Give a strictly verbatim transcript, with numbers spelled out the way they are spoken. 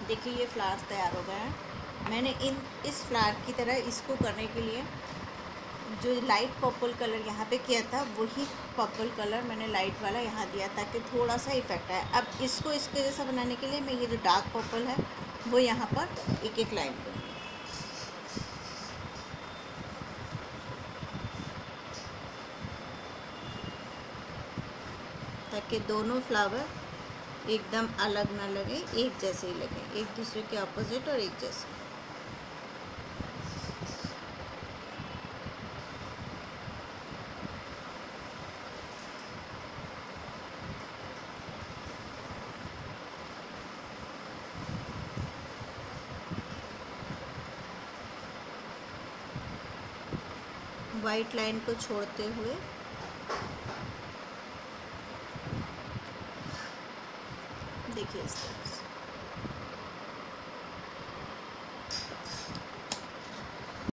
देखिए ये फ्लावर्स तैयार हो गए हैं। मैंने इन इस फ्लावर की तरह इसको करने के लिए जो लाइट पर्पल कलर यहाँ पे किया था, वही पर्पल कलर मैंने लाइट वाला यहाँ दिया ताकि थोड़ा सा इफेक्ट आए। अब इसको इसके जैसा बनाने के लिए मैं ये जो डार्क पर्पल है वो यहाँ पर एक एक लाइन दूँगी। ताकि दोनों फ्लावर एकदम अलग ना लगे, एक जैसे ही लगे, एक दूसरे के अपोजिट और एक जैसे। वाइट लाइन को छोड़ते हुए देखिए इस तरह से।